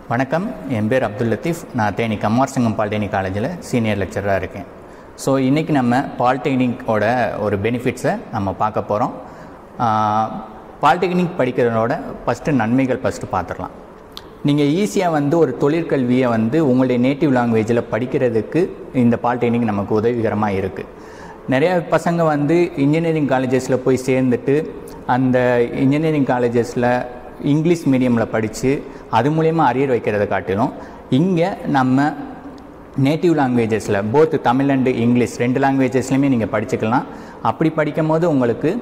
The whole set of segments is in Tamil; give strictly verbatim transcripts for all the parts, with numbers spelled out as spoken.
வணக்கம், என் பேர் அப்துல் லத்தீஃப். நான் தேனி கம்மார்சங்கம் பாலிடெக்னிக் காலேஜில் சீனியர் லெக்சராக இருக்கேன். ஸோ இன்றைக்கி நம்ம பாலிடெக்னிக்கோட ஒரு பெனிஃபிட்ஸை நம்ம பார்க்க போகிறோம். பாலிடெக்னிக் படிக்கிறதோட ஃபஸ்ட்டு நன்மைகள் ஃபஸ்ட்டு பார்த்துடலாம். நீங்கள் ஈஸியாக வந்து ஒரு தொழிற்கல்வியை வந்து உங்களுடைய நேட்டிவ் லாங்குவேஜில் படிக்கிறதுக்கு இந்த பாலிடெக்னிக் நமக்கு உதவிகரமாக இருக்குது. நிறையா பசங்க வந்து இன்ஜினியரிங் காலேஜஸில் போய் சேர்ந்துட்டு அந்த இன்ஜினியரிங் காலேஜஸில் இங்கிலீஷ் மீடியமில் படித்து அது மூலயமா அரியர் வைக்கிறத காட்டிலும் இங்கே நம்ம நேட்டிவ் லாங்குவேஜஸில் போத் தமிழ் அண்டு இங்கிலீஷ் ரெண்டு லாங்குவேஜஸ்லையுமே நீங்கள் படிச்சுக்கலாம். அப்படி படிக்கும் போது உங்களுக்கு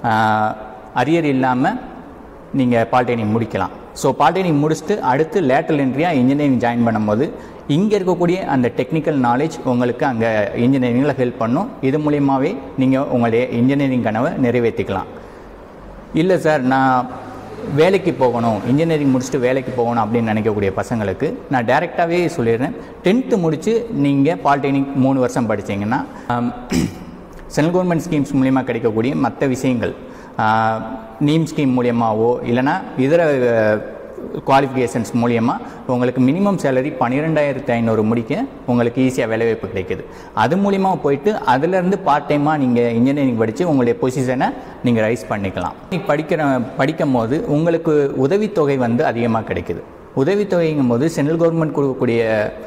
அரியர் இல்லாமல் நீங்கள் பாலிடெக்னிக் முடிக்கலாம். ஸோ பாலிடெக்னிக் முடிச்சுட்டு அடுத்து லேட்டரல் என்ட்ரியாக இன்ஜினியரிங் ஜாயின் பண்ணும்போது இங்கே இருக்கக்கூடிய அந்த டெக்னிக்கல் நாலேஜ் உங்களுக்கு அங்கே இன்ஜினியரிங்கில் ஹெல்ப் பண்ணும். இது மூலியமாகவே நீங்கள் உங்களுடைய இன்ஜினியரிங் கனவை நிறைவேற்றிக்கலாம். இல்லை சார், நான் வேலைக்கு போகணும், இன்ஜினியரிங் முடிச்சுட்டு வேலைக்கு போகணும் அப்படின்னு நினைக்கக்கூடிய பசங்களுக்கு நான் டைரெக்டாகவே சொல்லிடுறேன். டென்த்து முடித்து நீங்கள் பாலிடெக்னிக் மூணு வருஷம் படித்தீங்கன்னா சென்ட்ரல் கவர்மெண்ட் ஸ்கீம்ஸ் மூலிமா கிடைக்கக்கூடிய மற்ற விஷயங்கள் நீம் ஸ்கீம் மூலியமாகவோ இல்லைனா இதர குவாலிஃபிகேஷன்ஸ் மூலியமாக உங்களுக்கு மினிமம் சேலரி பன்னிரெண்டாயிரத்தி ஐநூறு முடிக்க உங்களுக்கு ஈஸியாக வேலைவாய்ப்பு கிடைக்குது. அது மூலிமா போயிட்டு அதிலேருந்து பார்ட் டைமாக நீங்கள் இன்ஜினியரிங் படித்து உங்களுடைய பொசிஷனை நீங்கள் ரைஸ் பண்ணிக்கலாம். படிக்கிற படிக்கும் போது உங்களுக்கு உதவித்தொகை வந்து அதிகமாக கிடைக்குது. உதவித்தொகைங்கும் போது சென்ட்ரல் கவர்மெண்ட் கொடுக்கக்கூடிய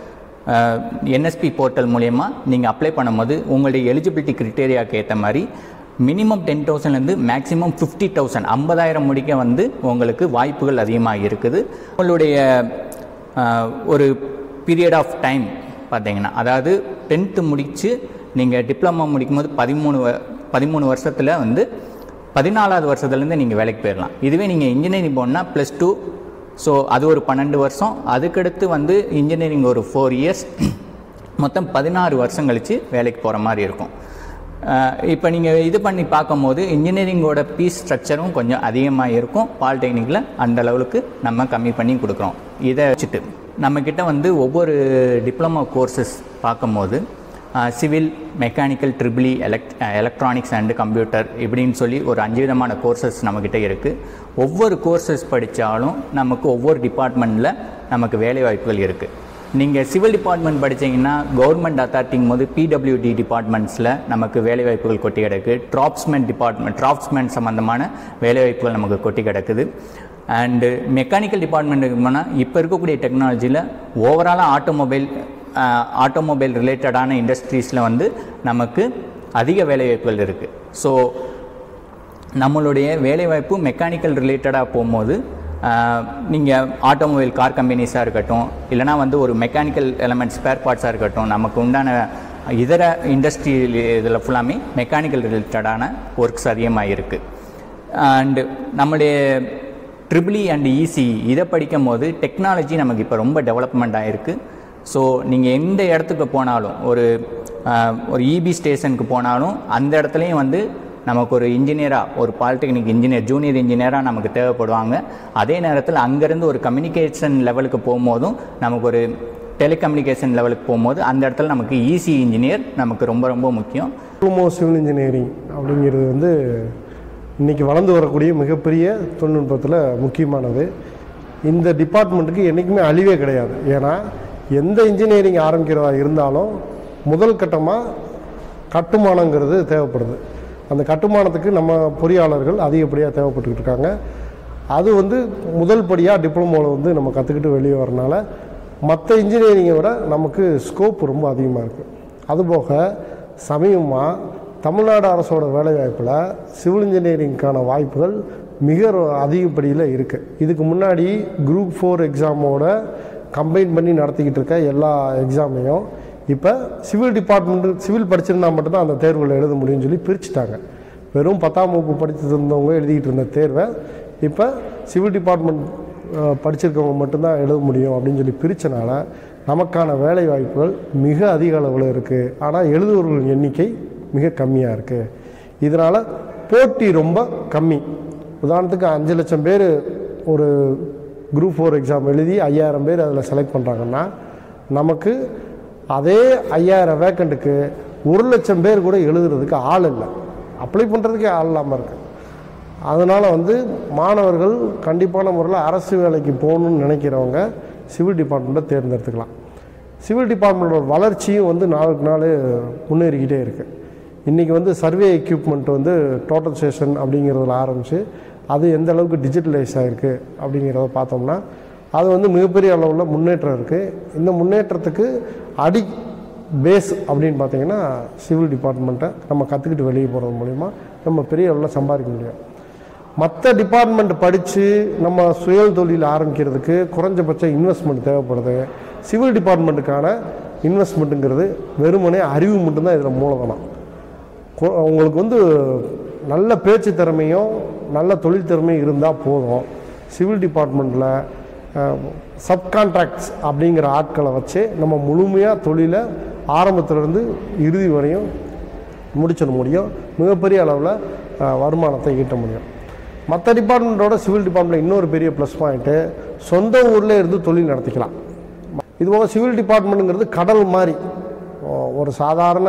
என்எஸ்பி போர்ட்டல் மூலயமா நீங்கள் அப்ளை பண்ணும்போது உங்களுடைய எலிஜிபிலிட்டி கிரிட்டேரியாவுக்கு ஏற்ற மாதிரி மினிமம் டென் தௌசண்ட்லேருந்து மேக்ஸிமம் ஃபிஃப்டி தௌசண்ட் ஐம்பதாயிரம் முடிக்க வந்து உங்களுக்கு வாய்ப்புகள் அதிகமாக இருக்குது. உங்களுடைய ஒரு பீரியட் ஆஃப் டைம் பார்த்தீங்கன்னா, அதாவது டென்த்து முடித்து நீங்கள் டிப்ளமா முடிக்கும் போது பதிமூணு பதிமூணு வருஷத்தில் வந்து பதினாலாவது வருஷத்துலேருந்து நீங்கள் வேலைக்கு போயிடலாம். இதுவே நீங்கள் இன்ஜினியரிங் போனால் ப்ளஸ் டூ, ஸோ அது ஒரு பன்னெண்டு வருஷம், அதுக்கடுத்து வந்து இன்ஜினியரிங் ஒரு ஃபோர் இயர்ஸ், மொத்தம் பதினாறு வருஷம் கழித்து வேலைக்கு போகிற மாதிரி இருக்கும். இப்போ நீங்கள் இது பண்ணி பார்க்கும்போது இன்ஜினியரிங்கோட ஃபீஸ் ஸ்ட்ரக்சரும் கொஞ்சம் அதிகமாக இருக்கும். பாலிடெக்னிக்கில் அந்த லெவலுக்கு நம்ம கம்மி பண்ணி கொடுக்குறோம். இதை வச்சுட்டு நம்மக்கிட்ட வந்து ஒவ்வொரு டிப்ளமோ கோர்சஸ் பார்க்கும்போது civil, mechanical, triple, elect electronics and computer இப்படின்னு சொல்லி ஒரு அஞ்சு விதமான கோர்சஸ் நம்மக்கிட்ட இருக்குது. ஒவ்வொரு கோர்சஸ் படித்தாலும் நமக்கு ஒவ்வொரு டிபார்ட்மெண்ட்டில் நமக்கு வேலை வாய்ப்புகள் இருக்குது. நீங்கள் சிவில் டிபார்ட்மெண்ட் படித்தீங்கன்னா கவர்மெண்ட் அத்தாரிட்டிங்கும் போது பிடபிள்யூடி டிபார்ட்மெண்ட்ஸில் நமக்கு வேலைவாய்ப்புகள் கொட்டி கிடக்கு. டிராப்ஸ்மேன் டிபார்ட்மெண்ட் டிராப்ஸ்மேன் சம்மந்தமான வேலைவாய்ப்புகள் நமக்கு கொட்டி கிடக்குது. அண்டு மெக்கானிக்கல் டிபார்ட்மெண்ட்டுக்கு போனால் இப்போ இருக்கக்கூடிய டெக்னாலஜியில் ஓவராலாக ஆட்டோமொபைல் ஆட்டோமொபைல் ரிலேட்டடான இண்டஸ்ட்ரீஸில் வந்து நமக்கு அதிக வேலைவாய்ப்புகள் இருக்குது. ஸோ நம்மளுடைய வேலைவாய்ப்பு மெக்கானிக்கல் ரிலேட்டடாக போகும்போது நீங்கள் ஆட்டோமொபைல் கார் கம்பெனிஸாக இருக்கட்டும், இல்லைனா வந்து ஒரு மெக்கானிக்கல் எலமெண்ட் ஸ்பேர் பார்ட்ஸாக இருக்கட்டும், நமக்கு உண்டான இதர இண்டஸ்ட்ரி இதில் ஃபுல்லாமே மெக்கானிக்கல் ரிலேட்டடான ஒர்க்ஸ் அதிகமாக இருக்குது. அண்டு நம்முடைய ட்ரிபிள் அண்ட் ஈசி இதை படிக்கும் போது டெக்னாலஜி நமக்கு இப்போ ரொம்ப டெவலப்மெண்ட் ஆகிருக்கு. ஸோ நீங்கள் எந்த இடத்துக்கு போனாலும், ஒரு ஒரு இபி ஸ்டேஷனுக்கு போனாலும் அந்த இடத்துலையும் வந்து நமக்கு ஒரு இன்ஜினியராக, ஒரு பாலிடெக்னிக் இன்ஜினியர், ஜூனியர் இன்ஜினியராக நமக்கு தேவைப்படுவாங்க. அதே நேரத்தில் அங்கேருந்து ஒரு கம்யூனிகேஷன் லெவலுக்கு போகும்போதும், நமக்கு ஒரு டெலிகம்யூனிகேஷன் லெவலுக்கு போகும்போது அந்த இடத்துல நமக்கு ஈசி இன்ஜினியர் நமக்கு ரொம்ப ரொம்ப முக்கியம். டிப்ளமோ சிவில் இன்ஜினியரிங் அப்படிங்கிறது வந்து இன்றைக்கி வளர்ந்து வரக்கூடிய மிகப்பெரிய தொழில்நுட்பத்தில் முக்கியமானது. இந்த டிபார்ட்மெண்ட்டுக்கு என்றைக்குமே அழிவே கிடையாது. ஏன்னா எந்த இன்ஜினியரிங் ஆரம்பிக்கிறதா இருந்தாலும் முதல் கட்டமாக கட்டுமானங்கிறது தேவைப்படுது. அந்த கட்டுமானத்துக்கு நம்ம பொறியாளர்கள் அதிகப்படியாக தேவைப்பட்டுக்கிட்டு இருக்காங்க. அது வந்து முதல் படியாக டிப்ளமோவில் வந்து நம்ம கற்றுக்கிட்டு வெளியே வரனால மற்ற இன்ஜினியரிங்கை விட நமக்கு ஸ்கோப் ரொம்ப அதிகமாக இருக்குது. அதுபோக சமீபமாக தமிழ்நாடு அரசோட வேலைவாய்ப்பில் சிவில் இன்ஜினியரிங்க்கான வாய்ப்புகள் மிக அதிகப்படியில் இருக்குது. இதுக்கு முன்னாடி குரூப் ஃபோர் எக்ஸாமோட கம்பைன் பண்ணி நடத்திக்கிட்டு இருக்க எல்லா எக்ஸாமையும் இப்போ சிவில் டிபார்ட்மெண்ட்டு சிவில் படிச்சிருந்தால் மட்டும்தான் அந்த தேர்வுகளை எழுத முடியும்னு சொல்லி பிரிச்சுட்டாங்க. வெறும் பத்தாம் வகுப்பு படித்து இருந்தவங்க எழுதிக்கிட்டு இருந்த தேர்வை இப்போ சிவில் டிபார்ட்மெண்ட் படிச்சிருக்கவங்க மட்டும்தான் எழுத முடியும் அப்படின்னு சொல்லி பிரித்தனால நமக்கான வேலை வாய்ப்புகள் மிக அதிக அளவில் இருக்குது. ஆனால் எழுதுவர்கள் எண்ணிக்கை மிக கம்மியாக இருக்குது. இதனால் போட்டி ரொம்ப கம்மி. உதாரணத்துக்கு அஞ்சு லட்சம் பேர் ஒரு குரூப் ஃபோர் எக்ஸாம் எழுதி ஐயாயிரம் பேர் அதில் செலக்ட் பண்ணுறாங்கன்னா நமக்கு அதே ஐயாயிரம் வேக்கண்ட்டுக்கு ஒரு லட்சம் பேர் கூட எழுதுறதுக்கு ஆள் இல்லை, அப்ளை பண்ணுறதுக்கே ஆள் இல்லாமல் இருக்குது. அதனால் வந்து மாணவர்கள் கண்டிப்பான முறையில் அரசு வேலைக்கு போகணுன்னு நினைக்கிறவங்க சிவில் டிபார்ட்மெண்ட்டை தேர்ந்தெடுத்துக்கலாம். சிவில் டிபார்ட்மெண்ட்டோட வளர்ச்சியும் வந்து நாளுக்கு நாள் முன்னேறிக்கிட்டே இருக்குது. இன்றைக்கி வந்து சர்வே எக்யூப்மெண்ட் வந்து டோட்டல் ஸ்டேஷன் அப்படிங்கிறதுல ஆரம்பித்து அது எந்த அளவுக்கு டிஜிட்டலைஸ் ஆகிருக்கு அப்படிங்கிறத பார்த்தோம்னா அது வந்து மிகப்பெரிய அளவில் முன்னேற்றம் இருக்குது. இந்த முன்னேற்றத்துக்கு அடி பேஸ் அப்படின்னு பார்த்திங்கன்னா சிவில் டிபார்ட்மெண்ட்டை நம்ம கற்றுக்கிட்டு வெளியே போகிறது மூலிமா நம்ம பெரிய அளவில் சம்பாதிக்க முடியும். மற்ற டிபார்ட்மெண்ட் படித்து நம்ம சுய தொழில் ஆரம்பிக்கிறதுக்கு குறைஞ்சபட்ச இன்வெஸ்ட்மெண்ட் தேவைப்படுது. சிவில் டிபார்ட்மெண்ட்டுக்கான இன்வெஸ்ட்மெண்ட்டுங்கிறது வெறுமனே அறிவு மட்டும்தான் இதில் மூலதனம். உங்களுக்கு வந்து நல்ல பேச்சு திறமையும் நல்ல தொழில் திறமையும் இருந்தால் போதும். சிவில் டிபார்ட்மெண்ட்டில் சப்கான்ட்ராக்ட்ஸ் அப்படிங்கிற ஆட்களை வச்சு நம்ம முழுமையாக தொழிலை ஆரம்பத்திலேருந்து இறுதி வரையும் முடிச்சிட முடியும். மிகப்பெரிய அளவில் வருமானத்தை ஈட்ட முடியும். மற்ற டிபார்ட்மெண்ட்டோட சிவில் டிபார்ட்மெண்ட்டில் இன்னொரு பெரிய ப்ளஸ் பாயிண்ட்டு சொந்த ஊரில் இருந்து தொழில் நடத்திக்கலாம். இதுபோக சிவில் டிபார்ட்மெண்ட்டுங்கிறது கடல் மாதிரி. ஒரு சாதாரண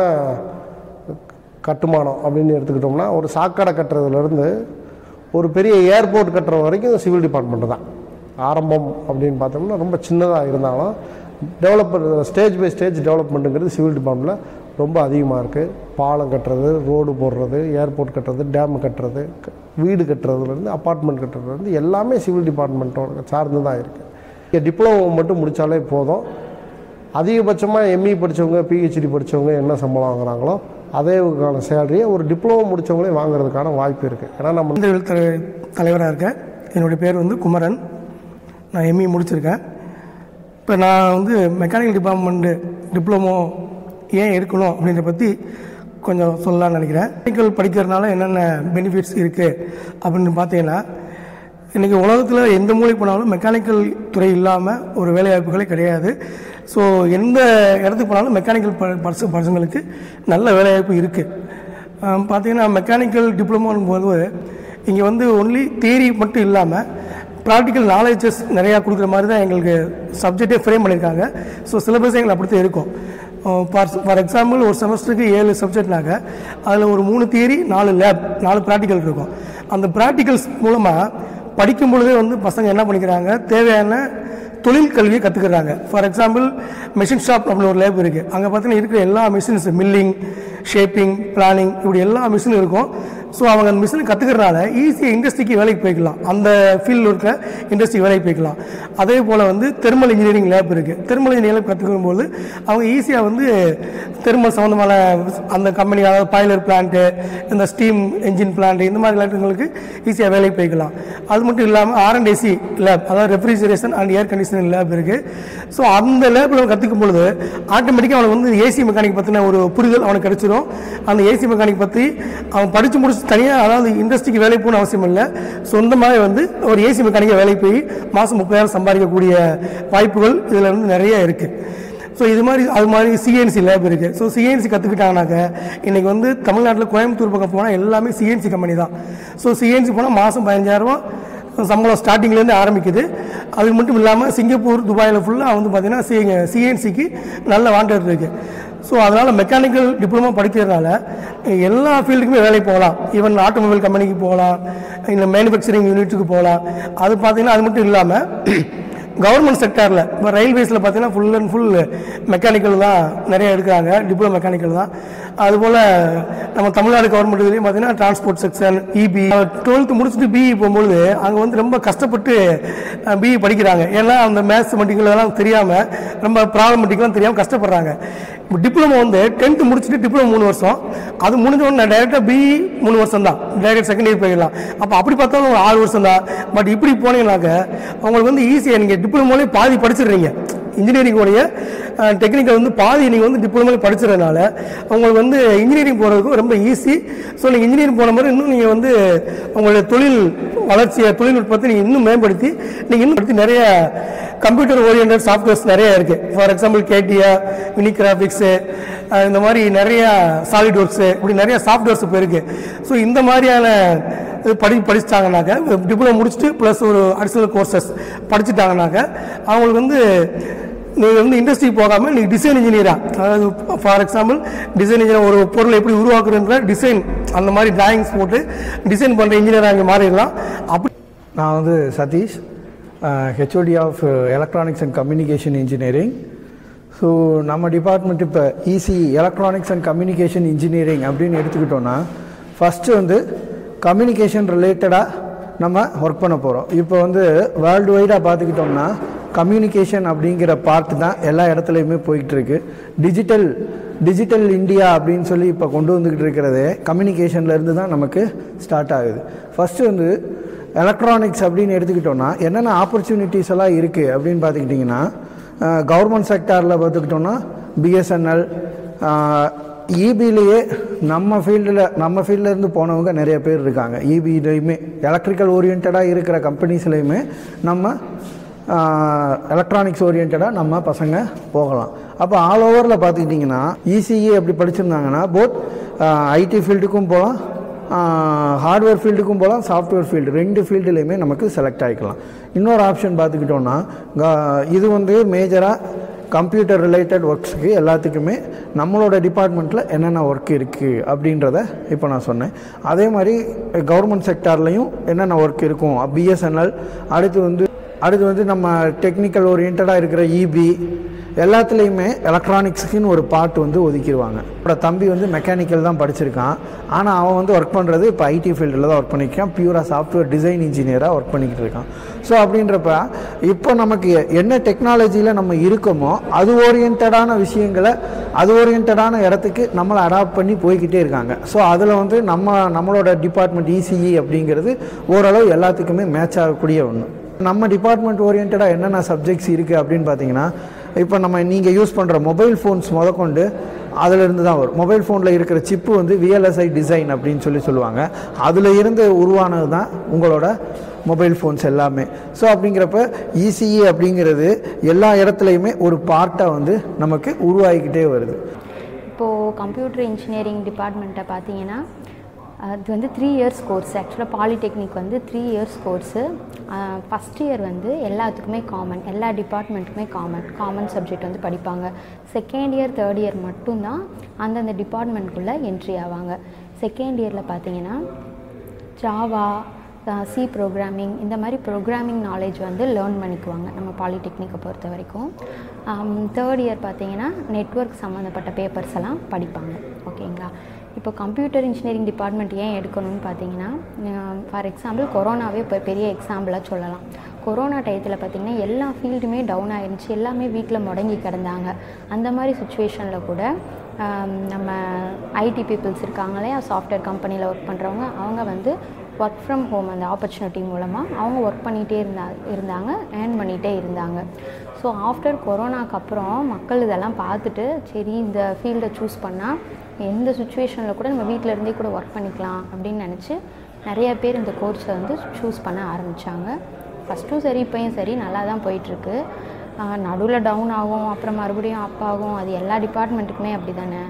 கட்டுமானம் அப்படின்னு எடுத்துக்கிட்டோம்னா ஒரு சாக்கடை கட்டுறதுலேருந்து ஒரு பெரிய ஏர்போர்ட் கட்டுற வரைக்கும் சிவில் டிபார்ட்மெண்ட்டு தான். ஆரம்பம் அப்படின்னு பார்த்தோம்னா ரொம்ப சின்னதாக இருந்தாலும் டெவலப்மெண்ட் ஸ்டேஜ் பை ஸ்டேஜ் டெவலப்மெண்ட்டுங்கிறது சிவில் டிபார்ட்மெண்ட்டில் ரொம்ப அதிகமாக இருக்குது. பாலம் கட்டுறது, ரோடு போடுறது, ஏர்போர்ட் கட்டுறது, டேம் கட்டுறது, வீடு கட்டுறதுலேருந்து அப்பார்ட்மெண்ட் கட்டுறதுலேருந்து எல்லாமே சிவில் டிபார்ட்மெண்ட்டோட சார்ந்து தான் இருக்குது. டிப்ளமோ மட்டும் முடித்தாலே போதும். அதிகபட்சமாக எம்இ படித்தவங்க, பிஹெச்டி படித்தவங்க என்ன சம்பளம் வாங்குறாங்களோ அதேக்கான சேலரியை ஒரு டிப்ளமோ முடித்தவங்களே வாங்குறதுக்கான வாய்ப்பு இருக்குது. ஏன்னா நம்ம இந்த தலைவராக இருக்கேன். என்னுடைய பேர் வந்து குமரன். நான் எம்இ முடிச்சிருக்கேன். இப்போ நான் வந்து மெக்கானிக்கல் டிபார்ட்மெண்ட்டு டிப்ளமோ ஏன் இருக்கணும் அப்படின்ற பற்றி கொஞ்சம் சொல்லலாம்னு நினைக்கிறேன். மெக்கானிக்கல் படிக்கிறதுனால என்னென்ன பெனிஃபிட்ஸ் இருக்குது அப்படின்னு பார்த்தீங்கன்னா, இன்றைக்கி உலகத்தில் எந்த மூலைக்கு போனாலும் மெக்கானிக்கல் துறை இல்லாமல் ஒரு வேலைவாய்ப்புகளே கிடையாது. ஸோ எந்த இடத்துக்கு போனாலும் மெக்கானிக்கல் ப பர்ச பர்சங்களுக்கு நல்ல வேலைவாய்ப்பு இருக்குது. பார்த்திங்கன்னா மெக்கானிக்கல் டிப்ளமோன்னு போது இங்கே வந்து ஒன்லி தியரி மட்டும் இல்லாமல் ப்ராக்டிக்கல் நாலேஜஸ் நிறையா கொடுக்குற மாதிரி தான் எங்களுக்கு சப்ஜெக்டே ஃப்ரேம் பண்ணியிருக்காங்க. ஸோ சிலபஸே எங்களுக்கு அப்படி தான் இருக்கும். ஃபார் ஃபார் எக்ஸாம்பிள் ஒரு செமஸ்டருக்கு ஏழு சப்ஜெக்ட்னாக்க அதில் ஒரு மூணு தியரி, நாலு லேப், நாலு ப்ராக்டிக்கல் இருக்கும். அந்த ப்ராக்டிக்கல்ஸ் மூலமாக படிக்கும் பொழுதே வந்து பசங்க என்ன பண்ணிக்கிறாங்க, தேவையான தொழில் கல்வியை கற்றுக்கிறாங்க. ஃபார் எக்ஸாம்பிள் மெஷின் ஷாப் அப்படின்னு ஒரு லேப் இருக்குது. அங்கே பார்த்தீங்கன்னா இருக்கிற எல்லா மிஷின்ஸ், மில்லிங், ஷேப்பிங், பிளானிங், இப்படி எல்லா மிஷினும் இருக்கும். ஸோ அவங்க அந்த மிஷினை கற்றுக்கிறனால ஈஸியாக இண்டஸ்ட்ரிக்கு வேலைக்கு போய்க்கலாம். அந்த ஃபீல்டில் இருக்கிற இண்டஸ்ட்ரிக்கு வேலைக்கு போய்க்கலாம். அதே போல் வந்து தெர்மல் இன்ஜினியரிங் லேப் இருக்குது. தெர்மல் இன்ஜினியரிங் கற்றுக்கும் போது அவங்க ஈஸியாக வந்து தெர்மல் சம்மந்தமான அந்த கம்பெனி, அதாவது பாய்லர் பிளான்ட்டு, இந்த ஸ்டீம் என்ஜின் பிளான்ட்டு, இந்த மாதிரி லேட்டுங்களுக்கு ஈஸியாக வேலைக்கு போய்க்கலாம். அது மட்டும் இல்லாமல் ஆர்என்டிசி லேப், அதாவது refrigeration and air conditioning lab இருக்குது. ஸோ அந்த லேப்பில் கற்றுக்கும் பொழுது ஆட்டோமேட்டிக்காக அவனுக்கு வந்து ஏசி மெக்கானிக் பற்றின ஒரு புரிதல் அவனுக்கு கிடைச்சிடும். அந்த ஏசி மெக்கானிக் பற்றி அவன் படித்து முடிச்சு தனியாக, அதாவது இண்டஸ்ட்ரிக்கு வேலைக்கு போகணும் அவசியம் இல்லை, சொந்தமாக வந்து ஒரு ஏசி மெக்கானிக்காக வேலைக்கு போய் மாதம் முப்பதாயிரம் சம்பாதிக்கக்கூடிய வாய்ப்புகள் இதில் வந்து நிறைய இருக்குது. ஸோ இது மாதிரி அது மாதிரி சிஎன்சி லேப் இருக்குது. ஸோ சிஎன்சி கற்றுக்கிட்டாங்கனாக்க இன்றைக்கி வந்து தமிழ்நாட்டில் கோயம்புத்தூர் பக்கம் போனால் எல்லாமே சிஎன்சி கம்பெனி தான். ஸோ சிஎன்சி போனால் மாதம் பதினஞ்சாயிரரூவா சம்பளம் ஸ்டார்டிங்லேருந்து ஆரம்பிக்குது. அது மட்டும் இல்லாமல் சிங்கப்பூர், துபாயில் ஃபுல்லாக வந்து பார்த்திங்கன்னா சி சிஎன்சிக்கு நல்ல வாண்டட் இருக்குது. ஸோ அதனால் மெக்கானிக்கல் டிப்ளமோ படிக்கிறதுனால எல்லா ஃபீல்டுக்குமே வேலைக்கு போகலாம். ஈவன் ஆட்டோமொபைல் கம்பெனிக்கு போகலாம், இல்லை மேனுஃபேக்சரிங் யூனிட்டுக்கு போகலாம். அது பார்த்திங்கன்னா அது மட்டும் இல்லாமல் கவர்மெண்ட் செக்டாரில் இப்போ ரயில்வேஸில் பார்த்தீங்கன்னா ஃபுல் அண்ட் ஃபுல் மெக்கானிக்கல் தான் நிறைய எடுக்கிறாங்க, டிப்ளமோ மெக்கானிக்கல் தான். அதுபோல் நம்ம தமிழ்நாடு கவர்மெண்ட் இதுலேயும் பார்த்தீங்கன்னா டிரான்ஸ்போர்ட் செக்ஷன், இபி. டுவெல்த்து முடிச்சுட்டு பிஇ போகும்பொழுது அங்கே வந்து ரொம்ப கஷ்டப்பட்டு பிஇ படிக்கிறாங்க. ஏன்னா அந்த மேத்ஸ் மெட்டிக்கல்லாம் தெரியாமல், ரொம்ப ப்ராப்ளமெட்டிக்கெலாம் தெரியாமல் கஷ்டப்படுறாங்க. இப்போ டிப்ளமோ வந்து டென்த்து முடிச்சுட்டு டிப்ளமோ மூணு வருஷம், அது முடிஞ்ச உடனே டைரெக்டாக பிஇ மூணு வருஷம் தான், டைரெக்ட் செகண்ட் இயர் போயிடலாம். அப்போ அப்படி பார்த்தாலும் ஒரு ஆறு வருஷம் தான். பட் இப்படி போனீங்கன்னாக்க உங்களுக்கு வந்து ஈஸியாக நீங்கள் டிப்ளமோலே பாதி படிச்சிடுறீங்க. இன்ஜினியரிங்கோடைய டெக்னிக்கல் வந்து பாதி நீங்கள் வந்து டிப்ளமோலே படிச்சிடறதுனால உங்களுக்கு வந்து இன்ஜினியரிங் போகிறதுக்கும் ரொம்ப ஈஸி. ஸோ நீங்கள் இன்ஜினியரிங் போன மாதிரி இன்னும் நீங்கள் வந்து உங்களுடைய தொழில் வளர்ச்சியை, தொழில்நுட்பத்தை நீங்கள் இன்னும் மேம்படுத்தி நீங்கள் இன்னும் படுத்தி நிறைய கம்ப்யூட்டர் ஓரியன்ட் சாஃப்ட்வேர்ஸ் நிறைய இருக்குது. ஃபார் எக்ஸாம்பிள் கேடியா, யூனிகிராஃபிக்ஸு, இந்த மாதிரி நிறையா சாலிட் ஒர்க்ஸு, இப்படி நிறைய சாஃப்ட்வேர்ஸ் இப்போ இருக்குது. ஸோ இந்த மாதிரியான இது படி படிச்சிட்டாங்கனாக்க டிப்ளமோ முடிச்சுட்டு ப்ளஸ் ஒரு அடிஷ்னல் கோர்சஸ் படிச்சுட்டாங்கனாக்க அவங்களுக்கு வந்து நீங்கள் வந்து இண்டஸ்ட்ரிக்கு போகாமல் நீங்கள் டிசைன் இன்ஜினியராக, அதாவது ஃபார் எக்ஸாம்பிள் டிசைன் இன்ஜினியர் ஒரு பொருளை எப்படி உருவாக்குறன்ற டிசைன், அந்த மாதிரி டிராயிங்ஸ் போட்டு டிசைன் பண்ணுற இன்ஜினியராக அங்கே மாறிடலாம். அப்படி நான் வந்து Satish. HOD of electronics and communication engineering. So நம்ம டிபார்ட்மெண்ட் இப்போ ECE electronics and communication engineering அப்படின்னு எடுத்துக்கிட்டோன்னா ஃபஸ்ட்டு வந்து கம்யூனிகேஷன் ரிலேட்டடாக நம்ம ஒர்க் பண்ண போகிறோம். இப்போ வந்து வேர்ல்டு வைடாக பார்த்துக்கிட்டோம்னா கம்யூனிகேஷன் அப்படிங்கிற பார்ட் தான் எல்லா இடத்துலையுமே போய்கிட்டுருக்கு. டிஜிட்டல் டிஜிட்டல் இந்தியா அப்படின்னு சொல்லி இப்போ கொண்டு வந்துக்கிட்டு இருக்கிறதே கம்யூனிகேஷன்லேருந்து தான் நமக்கு ஸ்டார்ட் ஆகுது. ஃபஸ்ட்டு வந்து எலக்ட்ரானிக்ஸ் அப்படின்னு எடுத்துக்கிட்டோன்னா என்னென்ன ஆப்பர்ச்சுனிட்டிஸ் எல்லாம் இருக்குது அப்படின்னு பார்த்துக்கிட்டிங்கன்னா, கவர்மெண்ட் செக்டாரில் பார்த்துக்கிட்டோன்னா பிஎஸ்என்எல், இபிலேயே நம்ம ஃபீல்டில் நம்ம ஃபீல்டிலேருந்து போனவங்க நிறைய பேர் இருக்காங்க. இபிலையுமே எலக்ட்ரிக்கல் ஓரியன்டாக இருக்கிற கம்பெனிஸ்லேயுமே நம்ம எலக்ட்ரானிக்ஸ் ஓரியன்டாக நம்ம பசங்க போகலாம். அப்போ ஆல் ஓவரில் பார்த்துக்கிட்டிங்கன்னா இசிஇ அப்படி படிச்சிருந்தாங்கன்னா போத் ஐடி ஃபீல்டுக்கும் போகலாம், ஹார்ட்வேர் ஃபீல்டுக்கும் போகலாம், சாஃப்ட்வேர் ஃபீல்டு ரெண்டு ஃபீல்டுலேயுமே நமக்கு செலக்ட் ஆகிக்கலாம். இன்னொரு ஆப்ஷன் பார்த்துக்கிட்டோன்னா இது வந்து மேஜராக கம்ப்யூட்டர் ரிலேட்டட் ஒர்க்ஸுக்கு எல்லாத்துக்குமே நம்மளோட டிபார்ட்மெண்ட்டில் என்னென்ன ஒர்க் இருக்குது அப்படின்றத இப்போ நான் சொன்னேன். அதே மாதிரி கவர்மெண்ட் செக்டார்லேயும் என்னென்ன ஒர்க் இருக்கும், பிஎஸ்என்எல், அடுத்து வந்து அடுத்து வந்து நம்ம டெக்னிக்கல் ஓரியன்டாக இருக்கிற இபி எல்லாத்துலேயுமே எலக்ட்ரானிக்ஸுக்குன்னு ஒரு பார்ட் வந்து ஒதுக்கிடுவாங்க. என்னோட தம்பி வந்து மெக்கானிக்கல் தான் படிச்சிருக்கான், ஆனால் அவன் வந்து ஒர்க் பண்ணுறது இப்போ ஐடி ஃபீல்டில் தான் ஒர்க் பண்ணியிருக்கான். பியூராக சாஃப்ட்வேர் டிசைன் இன்ஜினியராக ஒர்க் பண்ணிக்கிட்டு இருக்கான். ஸோ அப்படின்றப்ப இப்போ நமக்கு என்ன டெக்னாலஜியில் நம்ம இருக்கோமோ அது ஓரியன்டான விஷயங்களை அது ஓரியன்டான இடத்துக்கு நம்மளை அடாப்ட் பண்ணி போய்கிட்டே இருக்காங்க. ஸோ அதில் வந்து நம்ம நம்மளோட டிபார்ட்மெண்ட் இசிஇ அப்படிங்கிறது ஓரளவு எல்லாத்துக்குமே மேட்ச் ஆகக்கூடிய ஒன்று. நம்ம டிபார்ட்மெண்ட் ஓரியன்டாக என்னென்ன சப்ஜெக்ட்ஸ் இருக்குது அப்படின்னு பார்த்தீங்கன்னா, இப்போ நம்ம நீங்கள் யூஸ் பண்ணுற மொபைல் ஃபோன்ஸ் முதற்கொண்டு அதிலிருந்து தான் வரும். மொபைல் ஃபோனில் இருக்கிற சிப்பு வந்து விஎல்எஸ்ஐ டிசைன் அப்படின்னு சொல்லி சொல்லுவாங்க. அதில் இருந்து உருவானது தான் உங்களோட மொபைல் ஃபோன்ஸ் எல்லாமே. ஸோ அப்படிங்கிறப்ப இசிஇ அப்படிங்கிறது எல்லா இடத்துலையுமே ஒரு பார்ட்டாக வந்து நமக்கு உருவாகிக்கிட்டே வருது. இப்போது கம்ப்யூட்டர் இன்ஜினியரிங் டிபார்ட்மெண்ட்டை பார்த்தீங்கன்னா அது வந்து த்ரீ இயர்ஸ் கோர்ஸ். ஆக்சுவலாக பாலிடெக்னிக் வந்து three years course. First year வந்து எல்லாத்துக்குமே காமன், எல்லா டிபார்ட்மெண்ட்டுக்குமே காமன் காமன் சப்ஜெக்ட் வந்து படிப்பாங்க. செகண்ட் இயர் தேர்ட் இயர் மட்டும்தான் அந்தந்த டிபார்ட்மெண்ட்குள்ளே என்ட்ரி ஆவாங்க. செகண்ட் இயரில் பார்த்தீங்கன்னா ஜாவா, சி ப்ரோக்ராமிங், இந்த மாதிரி ப்ரோக்ராமிங் நாலேஜ் வந்து லேர்ன் பண்ணிக்குவாங்க நம்ம பாலிடெக்னிக்கை பொறுத்த வரைக்கும். தேர்ட் இயர் பார்த்தீங்கன்னா நெட்வொர்க் சம்மந்தப்பட்ட பேப்பர்ஸ் எல்லாம் படிப்பாங்க. ஓகேங்களா? இப்போ கம்ப்யூட்டர் இன்ஜினியரிங் டிபார்ட்மெண்ட் ஏன் எடுக்கணும்னு பார்த்தீங்கன்னா, ஃபார் எக்ஸாம்பிள் கொரோனாவே இப்போ பெரிய எக்ஸாம்பிளாக சொல்லலாம். கொரோனா டயத்தில் பார்த்திங்கன்னா எல்லா ஃபீல்டுமே டவுன் ஆகிருந்துச்சு, எல்லாமே வீட்டில் முடங்கி கிடந்தாங்க. அந்த மாதிரி சுச்சுவேஷனில் கூட நம்ம ஐடி பீப்புள்ஸ் இருக்காங்களே, சாஃப்ட்வேர் கம்பெனியில் ஒர்க் பண்ணுறவங்க, அவங்க வந்து ஒர்க் ஃப்ரம் ஹோம் அந்த ஆப்பர்ச்சுனிட்டி மூலமாக அவங்க ஒர்க் பண்ணிகிட்டே இருந்தா இருந்தாங்க ஏர்ன் பண்ணிகிட்டே இருந்தாங்க. ஸோ ஆஃப்டர் கொரோனாக்கு அப்புறம் மக்கள் இதெல்லாம் பார்த்துட்டு சரி இந்த ஃபீல்டை சூஸ் பண்ணால் எந்த சுச்சுவேஷனில் கூட நம்ம வீட்டில் இருந்தே கூட ஒர்க் பண்ணிக்கலாம் அப்படின்னு நினச்சி நிறைய பேர் இந்த கோர்ஸை வந்து சூஸ் பண்ண ஆரம்பித்தாங்க. ஃபஸ்ட்டும் சரி இப்போயும் சரி நல்லா தான் போயிட்டுருக்கு. நடுவில் டவுன் ஆகும், அப்புறம் மறுபடியும் அப் ஆகும். அது எல்லா டிபார்ட்மெண்ட்டுக்குமே அப்படி தானே.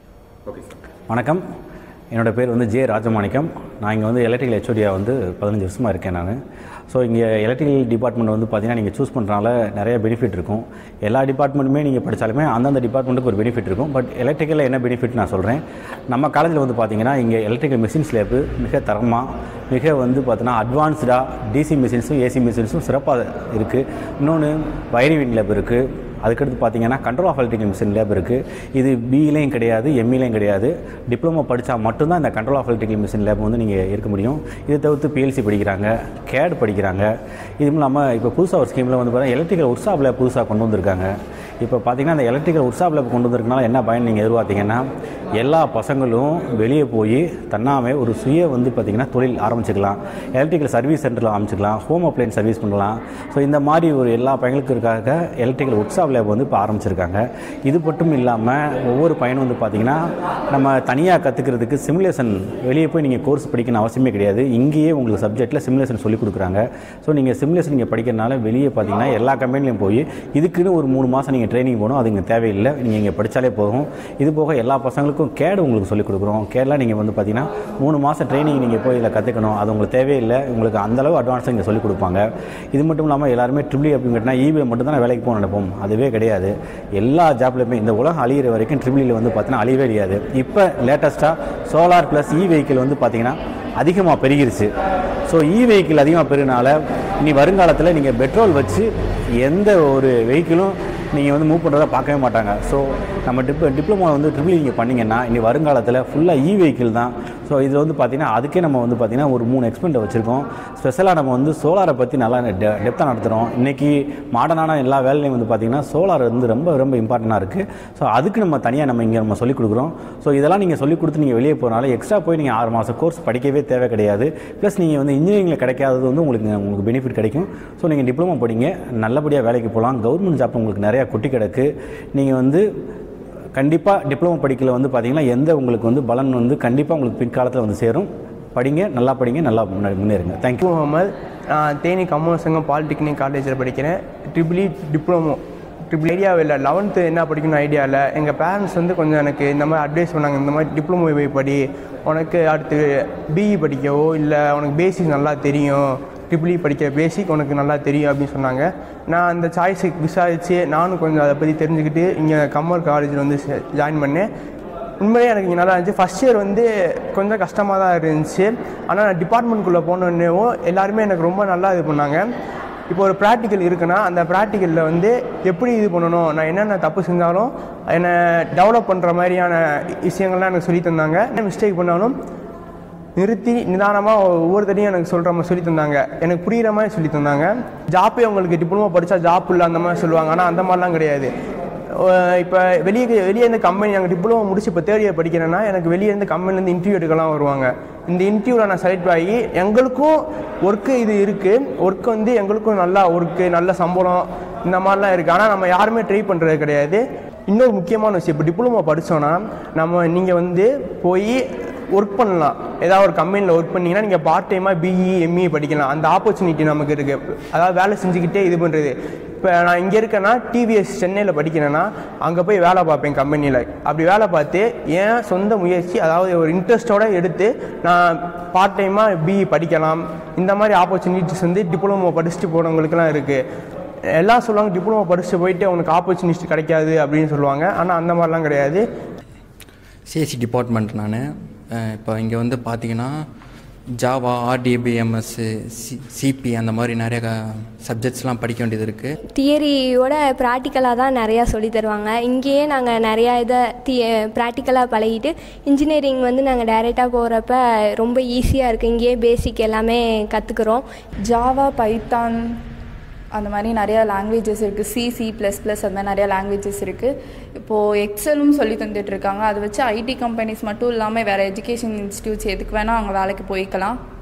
ஓகே சார், வணக்கம். என்னோடய பேர் வந்து ஜே ராஜமாணிக்கம். நான் இங்கே வந்து எலக்ட்ரிக்கல் ஹெச்ஓடியாக வந்து பதினஞ்சு வருஷமாக இருக்கேன் நான். ஸோ இங்கே எலக்ட்ரிக்கல் டிபார்ட்மெண்ட் வந்து பார்த்திங்கன்னா நீங்கள் சூஸ் பண்ணுறனால நிறைய பெனிஃபிட் இருக்கும். எல்லா டிபார்ட்மெண்ட்டுமே நீங்கள் படித்தாலுமே அந்தந்த டிபார்ட்மெண்ட்டுக்கு ஒரு பெனிஃபிட் இருக்கும். பட் எலக்ட்ரிக்கலில் என்ன பெனிஃபிட் நான் சொல்கிறேன். நம்ம காலேஜில் வந்து பார்த்திங்கன்னா இங்கே எலக்ட்ரிக்கல் மிஷின்ஸ் லேபு மிக தரமாக, மிக வந்து பார்த்தீங்கன்னா அட்வான்ஸ்டாக டிசி மிஷின்ஸும் ஏசி மிஷின்ஸும் சிறப்பாக இருக்குது. இன்னொன்று வைரிவிங் லேப் இருக்குது. அதுக்கடுத்து பார்த்தீங்கன்னா control of electrical machine lab இருக்குது. இது பிஇலையும் கிடையாது, எம்இலையும் கிடையாது. டிப்ளமோ படித்தா மட்டும்தான் இந்த control of electrical machine lab வந்து நீங்கள் இருக்க முடியும். இதை தவிர்த்து பிஎல்சி படிக்கிறாங்க, கேட் படிக்கிறாங்க. இதுவும் இல்லாமல் இப்போ புதுசாக ஒரு ஸ்கீமில் வந்து பார்த்தீங்கன்னா எலக்ட்ரிக்கல் ஒர்க் ஷாப் லேப் புதுசாக கொண்டு வந்திருக்காங்க. இப்போ பார்த்தீங்கன்னா அந்த எலக்ட்ரிக்கல் ஒர்க் ஷாப் லேப் கொண்டு வந்திருக்கனால என்ன பயன் நீங்கள் எதிர்பார்த்தீங்கன்னா, எல்லா பசங்களும் வெளியே போய் தன்னாமே ஒரு சுய வந்து பார்த்திங்கன்னா தொழில் ஆரம்பிச்சிக்கலாம். எலக்ட்ரிக்கல் சர்வீஸ் சென்டரில் ஆரம்பிச்சிக்கலாம், ஹோம் அப்ளையன்ஸ் சர்வீஸ் பண்ணலாம். ஸோ இந்த மாதிரி ஒரு எல்லா பையனுக்கும் இருக்காக எலக்ட்ரிக்கல் ஒர்க் ஷாப் லேப் வந்து இப்போ ஆரம்பிச்சிருக்காங்க. இது மட்டும் இல்லாமல் ஒவ்வொரு பையனும் வந்து பார்த்திங்கன்னா நம்ம தனியாக கற்றுக்கிறதுக்கு சிமுலேஷன் வெளியே போய் நீங்கள் கோர்ஸ் படிக்கணும் அவசியமே கிடையாது. இங்கேயே உங்களுக்கு சப்ஜெக்ட்டில் சிமுலேஷன் சொல்லிக் கொடுக்குறாங்க. ஸோ நீங்கள் சிமுலேஷன் நீங்கள் படிக்கிறதுனால வெளியே பார்த்தீங்கன்னா எல்லா கம்பெனிலையும் போய் இதுக்குன்னு ஒரு மூணு மாதம் நீங்கள் ட்ரைனிங் போகணும். அது இங்கே தேவையில்லை, நீங்கள் இங்கே படித்தாலே போகும். இது போக எல்லா பசங்களுக்கும் கேடு உங்களுக்கு சொல்லிக் கொடுக்குறோம். கேடெலாம் நீங்கள் வந்து பார்த்தீங்கன்னா மூணு மாதம் ட்ரைனிங் நீங்கள் போய் இதில் கற்றுக்கணும். அது உங்களுக்கு தேவையில்லை, உங்களுக்கு அந்தளவு அட்வான்ஸாக இங்கே சொல்லிக் கொடுப்பாங்க. இது மட்டும் இல்லாமல் எல்லாருமே ட்ரிபிள் அப்படின்னு கேட்டால் ஈபி மட்டும் தான் வேலைக்கு போக நினைப்போம். அதுவே கிடையாது. எல்லா ஜாப்லையுமே இந்த உலகம் அழியிற வரைக்கும் ட்ரிபிள் வந்து பார்த்தீங்கன்னா அழியவே கிடையாது. இப்போ லேட்டஸ்ட்டாக சோலார் ப்ளஸ் இ வெஹிக்கிள் வந்து பார்த்தீங்கன்னா அதிகமாக பெருகிருச்சு. ஸோ இ வெஹிக்கிள் அதிகமாக பெருகினால இனி வருங்காலத்தில் நீங்கள் பெட்ரோல் வச்சு எந்த ஒரு வெஹிக்கிளும் நீங்கள் வந்து மூவ் பண்ணுறதை பார்க்கவே மாட்டாங்க. ஸோ நம்ம டிப் டிப்ளமோ வந்து ட்ரிபிள் நீங்கள் பண்ணிங்கன்னா இனி வருங்காலத்தில் ஃபுல்லாக இ வெஹிக்கிள் தான். ஸோ இதில் வந்து பார்த்திங்கன்னா அதுக்கே நம்ம வந்து பார்த்திங்கன்னா ஒரு மூணு எக்ஸ்பெரிமெண்ட் வச்சுருக்கோம். ஸ்பெஷலாக நம்ம வந்து சோலாரை பற்றி நல்லா டெ டெப்த்தாக நடத்துகிறோம். இன்றைக்கி மாடர்னான எல்லா வேலையும் வந்து பார்த்திங்கன்னா சோலார் வந்து ரொம்ப ரொம்ப இம்பார்ட்டண்ட்டாக இருக்குது. ஸோ அதுக்கு நம்ம தனியாக நம்ம இங்கே நம்ம சொல்லிக் கொடுக்குறோம். ஸோ இதெல்லாம் நீங்கள் சொல்லிக் கொடுத்து நீங்கள் வெளியே போகிறனால எக்ஸ்ட்ரா போய் நீங்கள் ஆறு மாதம் கோர்ஸ் படிக்கவே தேவை கிடையாது. ப்ளஸ் நீங்கள் வந்து இன்ஜினியரிங்கில் கிடைக்காதது வந்து உங்களுக்கு உங்களுக்கு பெனிஃபிட் கிடைக்கும். ஸோ நீங்கள் டிப்ளமோ படிங்க, நல்லபடியாக வேலைக்கு போகலாம். கவர்மெண்ட் ஜாப் உங்களுக்கு நிறையா குட்டி கிடக்கு. நீங்கள் வந்து கண்டிப்பாக டிப்ளமோ படிக்கல வந்து பார்த்திங்கன்னா எந்த உங்களுக்கு வந்து பலன் வந்து கண்டிப்பாக உங்களுக்கு பிற்காலத்தில் வந்து சேரும். படிங்க, நல்லா படிங்க, நல்லா முன்னே முன்னேறுங்க. தேங்க்யூ. முகமது, நான் தேனி கம்மன் சங்கம் பாலிடெக்னிக் காலேஜில் படிக்கிறேன். ட்ரிபிள் இ டிப்ளமோ ட்ரிபிள் ஐடியாவில் இல்லை, லெவன்த்து என்ன படிக்கணும் ஐடியா இல்லை. எங்கள் பேரண்ட்ஸ் வந்து கொஞ்சம் எனக்கு இந்த மாதிரி அட்வைஸ் பண்ணாங்க, இந்த மாதிரி டிப்ளமோ போய் படி, உனக்கு அடுத்து பிஇ படிக்கவோ இல்லை உனக்கு பேசிக் நல்லா தெரியும், ட்ரிபிள் இ படிக்க பேசிக் உனக்கு நல்லா தெரியும் அப்படின்னு சொன்னாங்க. நான் அந்த சாய்ஸுக்கு விசாரித்து நானும் கொஞ்சம் அதை பற்றி தெரிஞ்சுக்கிட்டு இங்கே கம்மர் காலேஜில் வந்து ஜாயின் பண்ணேன். உண்மையிலே எனக்கு இங்கே நல்லா இருந்துச்சு. ஃபஸ்ட் இயர் வந்து கொஞ்சம் கஷ்டமாக தான் இருந்துச்சு. ஆனால் நான் டிபார்ட்மெண்ட்குள்ளே போனோடனேவும் எல்லாருமே எனக்கு ரொம்ப நல்லா இது பண்ணாங்க. இப்போ ஒரு ப்ராக்டிக்கல் இருக்குன்னா அந்த ப்ராக்டிக்கலில் வந்து எப்படி இது பண்ணணும், நான் என்னென்ன தப்பு செஞ்சாலும் என்னை டெவலப் பண்ணுற மாதிரியான விஷயங்கள்லாம் எனக்கு சொல்லி தந்தாங்க. என்ன மிஸ்டேக் பண்ணாலும் நிறுத்தி நிதானமாக ஒவ்வொருத்தரையும் எனக்கு சொல்கிற மாதிரி சொல்லி தந்தாங்க. எனக்கு புரிகிற மாதிரி சொல்லி தந்தாங்க. ஜாப்பே உங்களுக்கு டிப்ளமோ படித்தா ஜாப் இல்லை அந்த மாதிரி சொல்லுவாங்க. ஆனால் அந்த மாதிரிலாம் கிடையாது. இப்போ வெளியே வெளியே இருந்து கம்பெனி நாங்கள் டிப்ளமோ முடிச்சு இப்போ தேர்ட் இயர் படிக்கிறேன்னா எனக்கு வெளியே இருந்து கம்பெனிலேருந்து இன்டர்வியூ எடுக்கலாம் வருவாங்க. இந்த இன்டர்வியூவில் நான் செலக்ட் ஆகி எங்களுக்கும் ஒர்க்கு இது இருக்குது, ஒர்க்கு வந்து எங்களுக்கும் நல்லா ஒர்க்கு நல்ல சம்பளம் இந்த மாதிரிலாம் இருக்குது. ஆனால் நம்ம யாருமே ட்ரை பண்ணுறது கிடையாது. இன்னொரு முக்கியமான விஷயம், இப்போ டிப்ளமோ படித்தோன்னா நம்ம நீங்கள் வந்து போய் ஒர்க் பண்ணலாம். ஏதாவது ஒரு கம்பெனியில் ஒர்க் பண்ணிங்கன்னா நீங்கள் பார்ட் டைமாக பிஇ எம்இ படிக்கலாம். அந்த ஆப்பர்ச்சுனிட்டி நமக்கு இருக்குது. அதாவது வேலை செஞ்சுக்கிட்டே இது பண்ணுறது. இப்போ நான் இங்கே இருக்கேன்னா டிவிஎஸ் சென்னையில் படிக்கிறேன்னா அங்கே போய் வேலை பார்ப்பேன் கம்பெனியில். அப்படி வேலை பார்த்து ஏன் சொந்த முயற்சி, அதாவது ஒரு இன்ட்ரெஸ்ட்டோடு எடுத்து நான் பார்ட் டைமாக பிஇ படிக்கலாம். இந்த மாதிரி ஆப்பர்ச்சுனிட்டிஸ் வந்து டிப்ளமோ படிச்சுட்டு போனவங்களுக்குலாம் இருக்குது. எல்லாம் சொல்லுவாங்க டிப்ளமோ படிச்சுட்டு போயிட்டு அவனுக்கு ஆப்பர்ச்சுனிட்டி கிடைக்காது அப்படின்னு சொல்லுவாங்க. ஆனால் அந்த மாதிரிலாம் கிடையாது. சிஎஸ்சி டிபார்ட்மெண்ட் நான் இப்போ இங்கே வந்து பார்த்தீங்கன்னா ஜாவா, ஆர்டிபிஎம்எஸ்ஸு, சி சிபி அந்த மாதிரி நிறைய சப்ஜெக்ட்ஸ்லாம் படிக்க வேண்டியது இருக்குது. தியரியோட ப்ராக்டிக்கலாக தான் நிறையா சொல்லி தருவாங்க. இங்கேயே நாங்கள் நிறையா இதை தி ப்ராக்டிக்கலாக பழகிட்டு இன்ஜினியரிங் வந்து நாங்கள் டைரெக்டாக போகிறப்ப ரொம்ப ஈஸியாக இருக்குது. இங்கேயே பேசிக் எல்லாமே கற்றுக்குறோம். ஜாவா, பைத்தான் அந்த மாதிரி நிறையா லாங்குவேஜஸ் இருக்குது. சி சி ப்ளஸ் ப்ளஸ் அந்த மாதிரி நிறையா லாங்குவேஜஸ் இருக்குது. இப்போது எக்ஸலும் சொல்லி தந்துட்டுருக்காங்க. அதை வச்சு ஐடி கம்பெனிஸ் மட்டும் இல்லாமல் வேறு எஜுகேஷன் இன்ஸ்டியூட்ஸ் எதுக்கு வேணால் அவங்க வேலைக்கு போய்க்கலாம்.